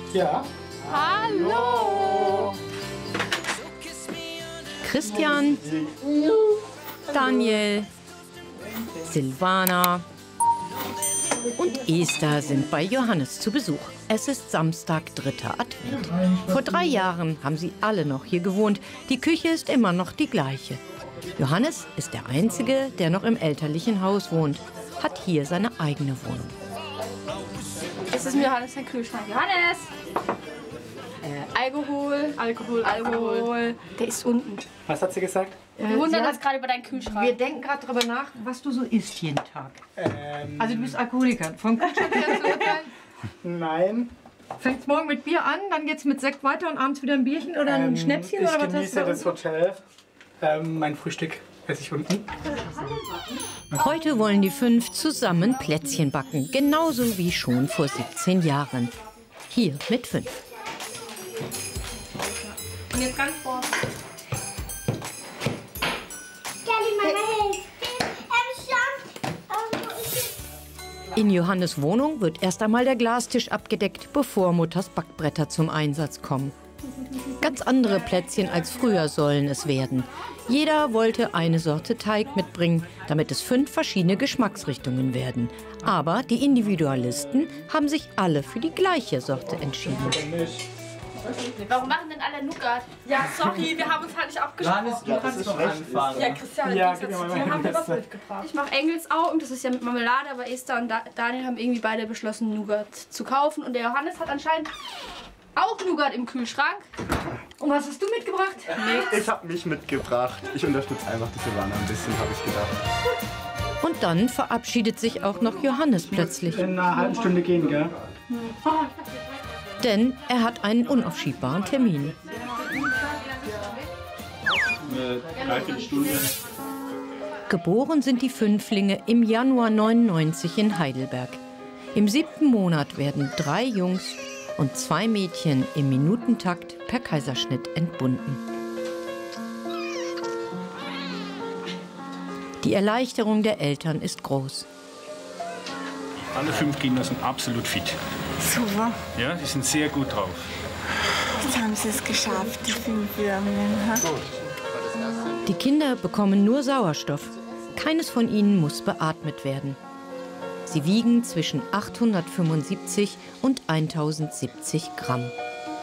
Ja. Hallo! Christian, Daniel, Silvana und Esther sind bei Johannes zu Besuch. Es ist Samstag, 3. Advent. Vor 3 Jahren haben sie alle noch hier gewohnt. Die Küche ist immer noch die gleiche. Johannes ist der Einzige, der noch im elterlichen Haus wohnt, hat hier seine eigene Wohnung. Das ist Johannes sein Kühlschrank. Johannes! Alkohol. Der ist unten. Was hat sie gesagt? Wir wundern uns gerade über deinen Kühlschrank. Wir denken gerade darüber nach, was du so isst jeden Tag. Also du bist Alkoholiker. Vom Kühlschrank her zu urteilen? Nein. Fängt's morgen mit Bier an, dann geht's mit Sekt weiter und abends wieder ein Bierchen oder ein Schnäpschen oder was hast du? Ich genieße das Hotel. Mein Frühstück esse ich unten. Heute wollen die 5 zusammen Plätzchen backen, genauso wie schon vor 17 Jahren. Hier mit 5. Und jetzt ganz vor. In Johannes Wohnung wird erst einmal der Glastisch abgedeckt, bevor Mutters Backbretter zum Einsatz kommen. Ganz andere Plätzchen als früher sollen es werden. Jeder wollte eine Sorte Teig mitbringen, damit es 5 verschiedene Geschmacksrichtungen werden. Aber die Individualisten haben sich alle für die gleiche Sorte entschieden. Warum machen denn alle Nougat? Ja, sorry, wir haben uns halt nicht abgesprochen. Johannes, du kannst doch anfangen. Ja, Christian, Ja, wir gib mir mal haben meine wir was Beste. mitgebracht. Ich mache Engelsau und das ist ja mit Marmelade, aber Esther und Daniel haben irgendwie beide beschlossen, Nougat zu kaufen. Und der Johannes hat anscheinend auch Nougat im Kühlschrank. Und was hast du mitgebracht? Ich habe mich mitgebracht. Ich unterstütze einfach die Silvana ein bisschen, habe ich gedacht. Und dann verabschiedet sich auch noch Johannes plötzlich. In einer halben Stunde gehen, gell? Denn er hat einen unaufschiebbaren Termin. Eine Dreiviertelstunde. Geboren sind die Fünflinge im Januar 99 in Heidelberg. Im 7. Monat werden 3 Jungs und 2 Mädchen im Minutentakt per Kaiserschnitt entbunden. Die Erleichterung der Eltern ist groß. Alle 5 Kinder sind absolut fit. Super, Ja, die sind sehr gut drauf. jetzt haben sie es geschafft, die 5 Würmchen. Die Kinder bekommen nur Sauerstoff. Keines von ihnen muss beatmet werden. Sie wiegen zwischen 875 und 1070 Gramm.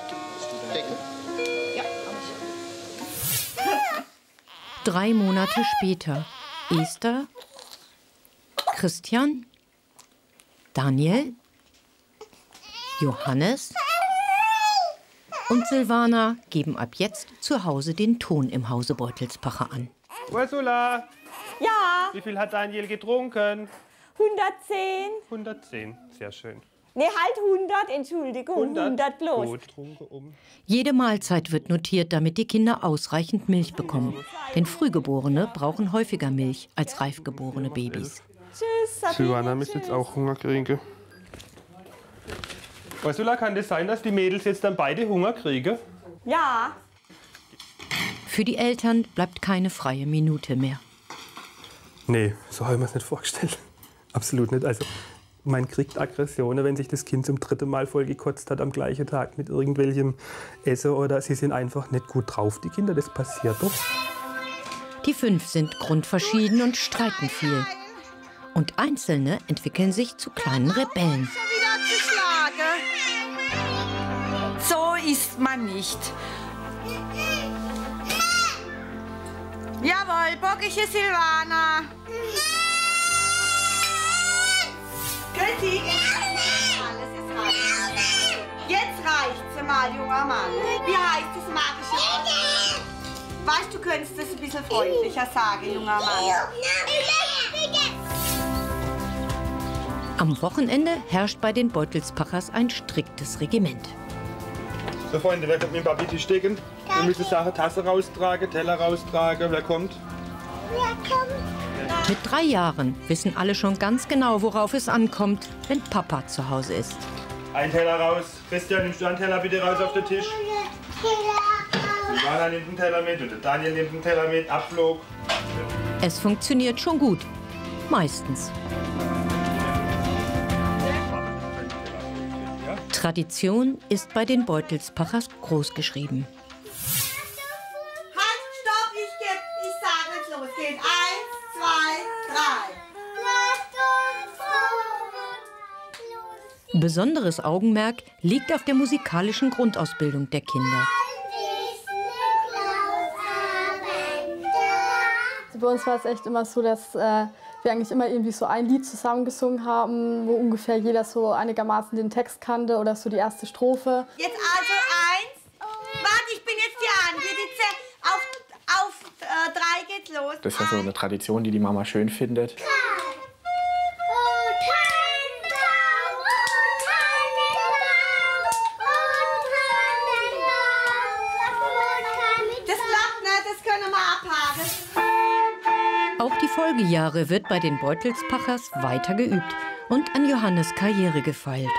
Drei Monate später. Esther, Christian, Daniel, Johannes und Silvana geben ab jetzt zu Hause den Ton im Hause Beutelspacher an. Ursula, Ja, wie viel hat Daniel getrunken? 110. 110, sehr schön. Nee, halt 100, Entschuldigung, 100 bloß. Gut, trunke um. Jede Mahlzeit wird notiert, damit die Kinder ausreichend Milch bekommen. Denn Frühgeborene brauchen häufiger Milch als reifgeborene Babys. Tschüss, Sabine. Silvana müsste jetzt auch Hunger kriegen. Ursula, kann das sein, dass die Mädels jetzt dann beide Hunger kriegen? Ja, Für die Eltern bleibt keine freie Minute mehr. Nee, so habe ich mir es nicht vorgestellt. Absolut nicht. Also, man kriegt Aggressionen, wenn sich das Kind zum 3. Mal vollgekotzt hat am gleichen Tag mit irgendwelchem Essen oder sie sind einfach nicht gut drauf, die Kinder. Das passiert doch. Die 5 sind grundverschieden und streiten viel. Und Einzelne entwickeln sich zu kleinen Rebellen. So isst man nicht. Jawohl, bockige Silvana. Christi. Alles ist reich. Jetzt reicht's mal, junger Mann. Wie heißt das magische Wort? Weißt du, könntest es ein bisschen freundlicher sagen, junger Mann. Am Wochenende herrscht bei den Beutelspachers ein striktes Regiment. So, Freunde, wer kommt mit dem Papier stecken? Wir müssen Sachen, Tasse raustragen, Teller raustragen. Wer kommt? Mit 3 Jahren wissen alle schon ganz genau, worauf es ankommt, wenn Papa zu Hause ist. Ein Teller raus. Christian, nimmst du einen Teller bitte raus auf den Tisch? Silvana nimmt einen Teller mit und der Daniel nimmt einen Teller mit. Abflug. Es funktioniert schon gut. Meistens. Tradition ist bei den Beutelspachers großgeschrieben. Halt, stopp, ich sage jetzt losgehen. 1, 2, 3. Besonderes Augenmerk liegt auf der musikalischen Grundausbildung der Kinder. Bei uns war es echt immer so, dass wir eigentlich immer irgendwie so ein Lied zusammengesungen haben, wo ungefähr jeder so einigermaßen den Text kannte oder so die erste Strophe. Jetzt also 1. Warte, ich bin jetzt die Anke. Auf 3 geht's los. Das ist ja so eine Tradition, die die Mama schön findet. Das klappt nicht, das können wir abhaken. Auch die Folgejahre wird bei den Beutelspachers weiter geübt und an Johannes' Karriere gefeilt.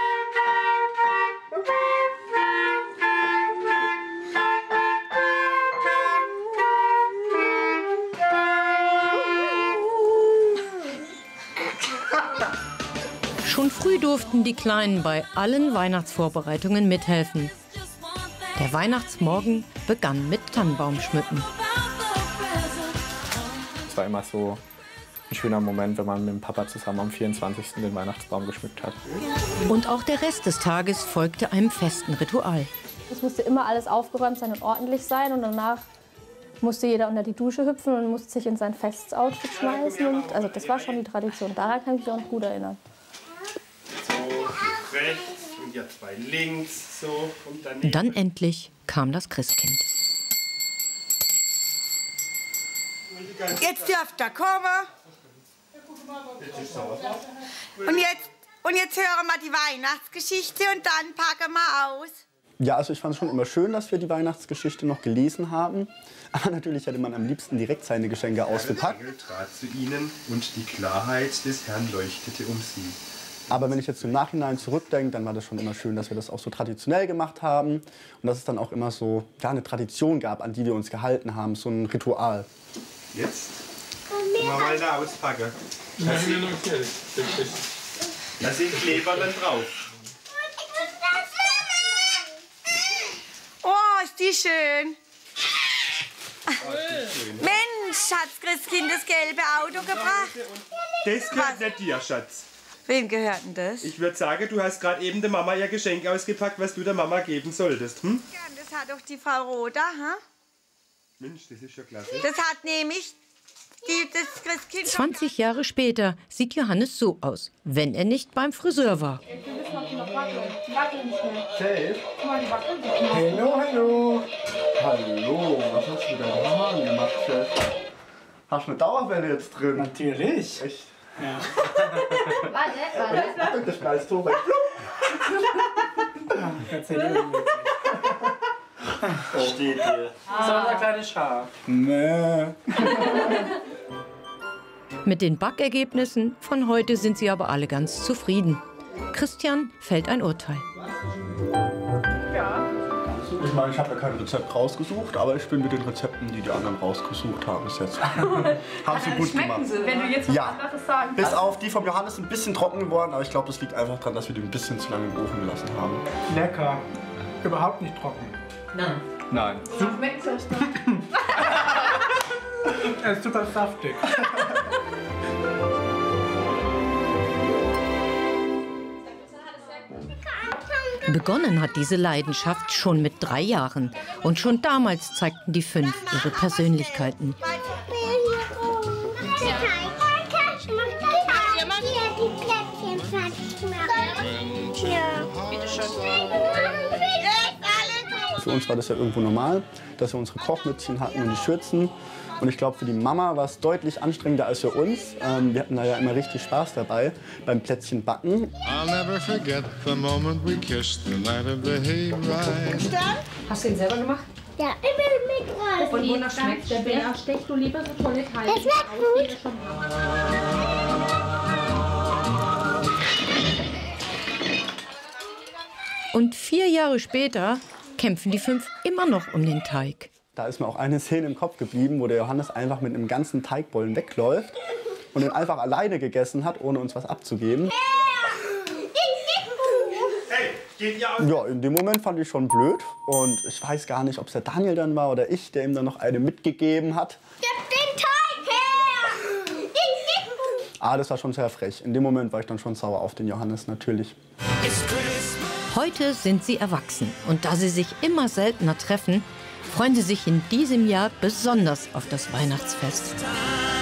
Schon früh durften die Kleinen bei allen Weihnachtsvorbereitungen mithelfen. Der Weihnachtsmorgen begann mit Tannenbaumschmücken. Es war immer so ein schöner Moment, wenn man mit dem Papa zusammen am 24. den Weihnachtsbaum geschmückt hat. Und auch der Rest des Tages folgte einem festen Ritual. Es musste immer alles aufgeräumt sein und ordentlich sein. Und danach musste jeder unter die Dusche hüpfen und musste sich in sein Festoutfit schmeißen. Und, also das war schon die Tradition. Daran kann ich mich auch noch gut erinnern. So, rechts und ja 2 links. So, und daneben. Dann endlich kam das Christkind. Jetzt dürft ihr kommen. Und jetzt hören wir die Weihnachtsgeschichte und dann packen wir aus. Ja, also ich fand es schon immer schön, dass wir die Weihnachtsgeschichte noch gelesen haben. Aber natürlich hätte man am liebsten direkt seine Geschenke ausgepackt. Der Engel trat zu ihnen und die Klarheit des Herrn leuchtete um sie. Aber wenn ich jetzt im Nachhinein zurückdenke, dann war das schon immer schön, dass wir das auch so traditionell gemacht haben. Und dass es dann auch immer so eine Tradition gab, an die wir uns gehalten haben, so ein Ritual. Jetzt können wir mal da auspacken. Da sind Kleberlen drauf. Oh, ist die schön. Mensch, hat's Christkind das gelbe Auto gebracht? Das gehört nicht dir, Schatz. Wem gehört denn das? Ich würde sagen, du hast gerade eben der Mama ihr Geschenk ausgepackt, was du der Mama geben solltest. Hm? Ja, das hat doch die Frau Roda, hm? Mensch, das ist ja klasse. Das hat nämlich das Christkind. 20 Jahre später sieht Johannes so aus, wenn er nicht beim Friseur war. Hallo, hallo. Hallo, was hast du mit deinen Haaren gemacht, Chef? Hast du eine Dauerwelle jetzt drin? Natürlich. Echt? Ja. Warte. Das knallst du weg. Steht dir. So unser kleines Schaf. Nee. Mit den Backergebnissen von heute sind sie aber alle ganz zufrieden. Christian fällt ein Urteil. Ich meine, ich habe ja kein Rezept rausgesucht, aber ich bin mit den Rezepten, die die anderen rausgesucht haben, bis jetzt. Haben sie gut gemacht. Wenn du jetzt was anderes sagen Bis auf die vom Johannes ein bisschen trocken geworden, aber ich glaube, das liegt einfach daran, dass wir die ein bisschen zu lange im Ofen gelassen haben. Lecker. Überhaupt nicht trocken. Nein. Schmeckt es Er ist super saftig. Begonnen hat diese Leidenschaft schon mit 3 Jahren. Und schon damals zeigten die 5 ihre Persönlichkeiten. Für uns war das ja irgendwo normal, dass wir unsere Kochmützchen hatten und die Schürzen. Und ich glaube, für die Mama war es deutlich anstrengender als für uns. Wir hatten da ja immer richtig Spaß dabei beim Plätzchen backen. Hast du ihn selber gemacht? Ja, immer mit Reis. Und wonach schmeckt der Bär? Steckst du lieber so tolle Teile? Das schmeckt gut. Und 4 Jahre später kämpfen die 5 immer noch um den Teig. Da ist mir auch eine Szene im Kopf geblieben, wo der Johannes einfach mit einem ganzen Teigbollen wegläuft und den einfach alleine gegessen hat, ohne uns was abzugeben. Hey, Ja, in dem Moment fand ich schon blöd. Und ich weiß gar nicht, ob es der Daniel dann war oder ich, der ihm dann noch eine mitgegeben hat. Gib den Teig her! Das war schon sehr frech. In dem Moment war ich dann schon sauer auf den Johannes, natürlich. Heute sind sie erwachsen. Und da sie sich immer seltener treffen, freuen sie sich in diesem Jahr besonders auf das Weihnachtsfest.